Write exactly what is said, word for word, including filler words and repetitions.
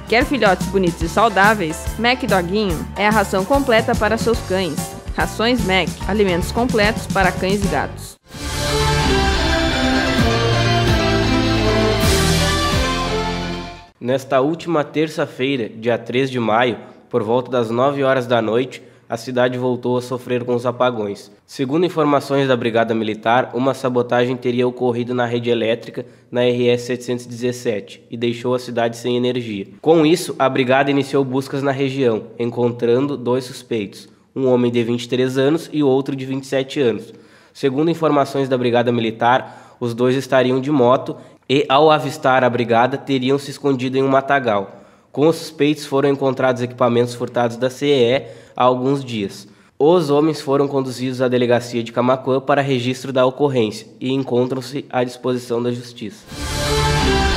Quer filhotes bonitos e saudáveis? Mac Doguinho é a ração completa para seus cães. Rações Mac, alimentos completos para cães e gatos. Nesta última terça-feira, dia três de maio, por volta das nove horas da noite, a cidade voltou a sofrer com os apagões. Segundo informações da Brigada Militar, uma sabotagem teria ocorrido na rede elétrica na R S setecentos e dezessete e deixou a cidade sem energia. Com isso, a Brigada iniciou buscas na região, encontrando dois suspeitos, um homem de vinte e três anos e outro de vinte e sete anos. Segundo informações da Brigada Militar, os dois estariam de moto e, ao avistar a brigada, teriam se escondido em um matagal. Com os suspeitos foram encontrados equipamentos furtados da C E E há alguns dias. Os homens foram conduzidos à delegacia de Camaquã para registro da ocorrência e encontram-se à disposição da Justiça.